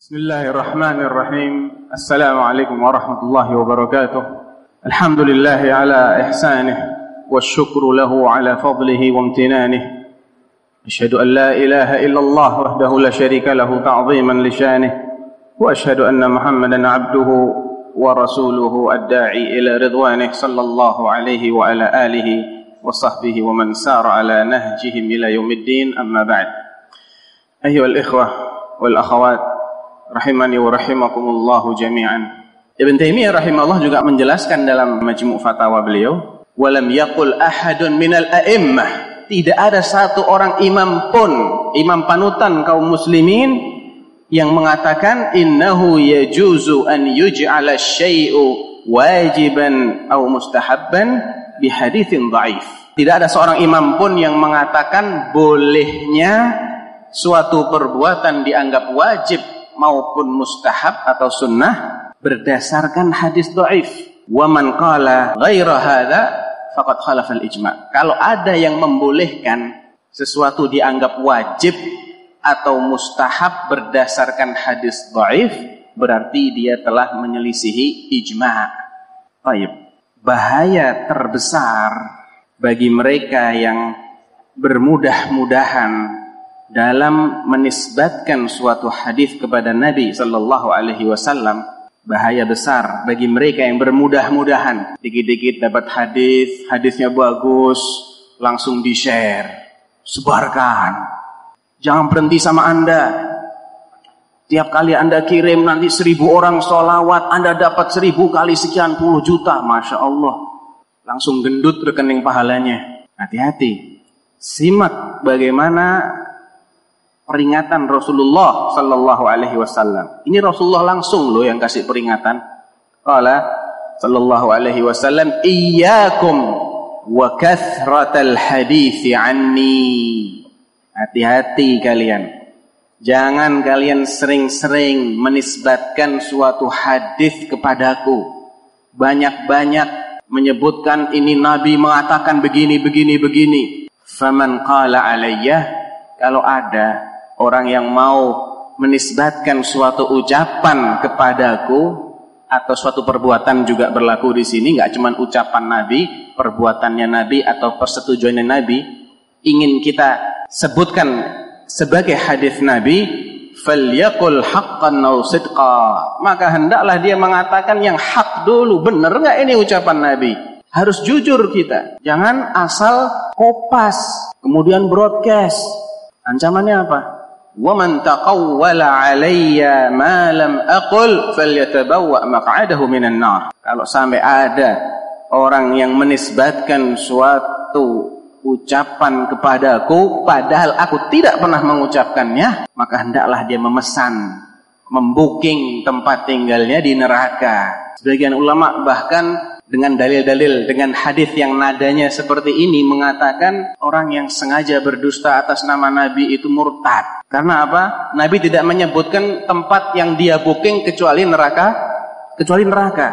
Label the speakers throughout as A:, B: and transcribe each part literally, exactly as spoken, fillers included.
A: Bismillahirrahmanirrahim. Assalamualaikum warahmatullahi wabarakatuh. Alhamdulillahi ala ihsanih wa syukru lahu ala fadlihi wa amtinanih. Asyhadu an la ilaha illallah wahdahu la syarika lahu ta'ziman li syanih. Wa asyhadu anna Muhammadan abduhu wa rasuluhu ad-da'i ila ridwanih sallallahu alaihi wa ala alihi wa sahbihi wa man sara ala nahjihim ila yaumiddin. Amma ba'd. Ayyuhal ikhwah wal akhawat rahimani wa rahimakumullahu jami'an. Ibn Taimiyah rahimahullah juga menjelaskan dalam majmu' fatwa beliau, walam yaqul ahadun minal a'immah, tidak ada satu orang imam pun, imam panutan kaum muslimin yang mengatakan innahu yajuzu an yuj'ala syai'u wajiban aw mustahabban bi haditsin dhaif. Tidak ada seorang imam pun yang mengatakan bolehnya suatu perbuatan dianggap wajib maupun mustahab atau sunnah berdasarkan hadis dhaif. Wa man qala ghaira hadza faqad khalafa al-ijma'. Kalau ada yang membolehkan sesuatu dianggap wajib atau mustahab berdasarkan hadis dhaif, berarti dia telah menyelisihi ijma'. Baik. Bahaya terbesar bagi mereka yang bermudah-mudahan dalam menisbatkan suatu hadis kepada Nabi sallallahu alaihi wasallam, bahaya besar bagi mereka yang bermudah-mudahan. Dikit-dikit dapat hadis, hadisnya bagus, langsung di-share, sebarkan. Jangan berhenti sama Anda. Tiap kali Anda kirim nanti seribu orang sholawat, Anda dapat seribu kali sekian puluh juta, masya Allah. Langsung gendut rekening pahalanya. Hati-hati. Simak bagaimana peringatan Rasulullah sallallahu alaihi wasallam. Ini Rasulullah langsung loh yang kasih peringatan. Qala sallallahu alaihi wasallam, iyyakum wa kathratal hadithi anni. Hati-hati kalian. Jangan kalian sering-sering menisbatkan suatu hadis kepadaku. Banyak-banyak menyebutkan ini Nabi mengatakan begini begini begini. Faman qala alayya, kalau ada orang yang mau menisbatkan suatu ucapan kepadaku, atau suatu perbuatan juga berlaku di sini, nggak cuma ucapan Nabi, perbuatannya Nabi atau persetujuannya Nabi, ingin kita sebutkan sebagai hadis Nabi, falyaqul haqqan aw sidqa, maka hendaklah dia mengatakan yang hak dulu. Benar nggak ini ucapan Nabi? Harus jujur kita, jangan asal kopas kemudian broadcast. Ancamannya apa? وَمَنْ تَقَوَّلَ عَلَيَّ مَا لَمْ أَقُلْ فَلْيَتَبَوَّأْ مَقْعَدَهُ مِنَ النَّارِ. Kalau sampai ada orang yang menisbatkan suatu ucapan kepadaku padahal aku tidak pernah mengucapkannya, maka hendaklah dia memesan, membooking tempat tinggalnya di neraka. Sebagian ulama bahkan dengan dalil-dalil, dengan hadis yang nadanya seperti ini mengatakan orang yang sengaja berdusta atas nama Nabi itu murtad. Karena apa? Nabi tidak menyebutkan tempat yang dia booking kecuali neraka, kecuali neraka.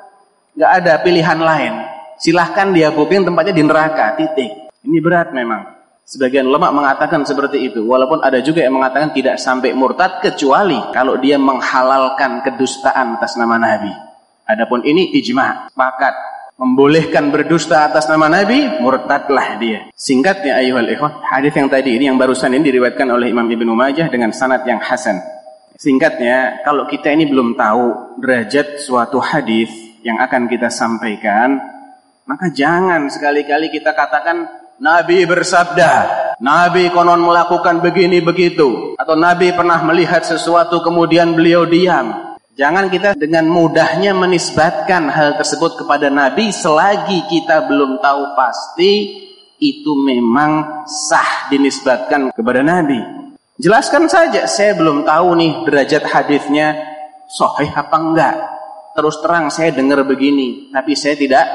A: Gak ada pilihan lain. Silahkan dia booking tempatnya di neraka, titik. Ini berat memang. Sebagian ulama mengatakan seperti itu. Walaupun ada juga yang mengatakan tidak sampai murtad kecuali kalau dia menghalalkan kedustaan atas nama Nabi. Adapun ini ijma', sepakat membolehkan berdusta atas nama Nabi, murtadlah dia. Singkatnya ayuhal ikhwah, hadis yang tadi ini yang barusan ini diriwayatkan oleh Imam Ibnu Majah dengan sanad yang hasan. Singkatnya, kalau kita ini belum tahu derajat suatu hadis yang akan kita sampaikan, maka jangan sekali-kali kita katakan Nabi bersabda, Nabi konon melakukan begini begitu, atau Nabi pernah melihat sesuatu kemudian beliau diam. Jangan kita dengan mudahnya menisbatkan hal tersebut kepada Nabi selagi kita belum tahu pasti itu memang sah dinisbatkan kepada Nabi. Jelaskan saja, saya belum tahu nih derajat hadisnya sahih apa enggak. Terus terang saya dengar begini, tapi saya tidak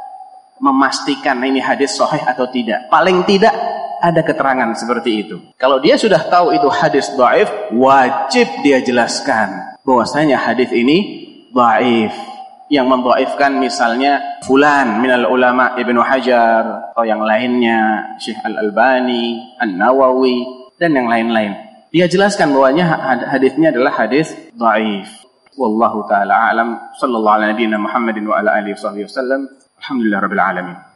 A: memastikan ini hadis sahih atau tidak. Paling tidak ada keterangan seperti itu. Kalau dia sudah tahu itu hadis dhaif, wajib dia jelaskan bahwasanya hadis ini dhaif. Yang mendhaifkan misalnya fulan minal ulama Ibnu Hajar atau yang lainnya Syekh Al-Albani, An-Nawawi dan yang lain-lain. dia jelaskan bahwanya hadisnya adalah hadis dhaif. Wallahu taala a'lam. Sallallahu alaihi wa sallam Muhammadin wa ala alihi wasallam. Alhamdulillah rabbil alamin.